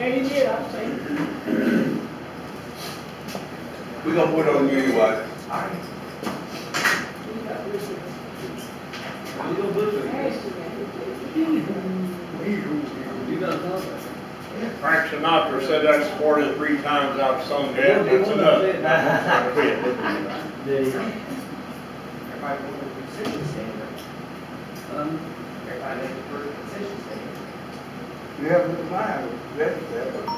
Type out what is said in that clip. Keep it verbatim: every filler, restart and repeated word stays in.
Yeah, you did, I think. We gonna put it on you anyway. Alright. You got rid of it. You gonna put it? You gonna talk about it? Frank Sinatra said that's squirted three times out some dead, that's enough. Did he? Everybody wants a concession stand. Um, Everybody needs a concession stand. You have a mind, that's, that's.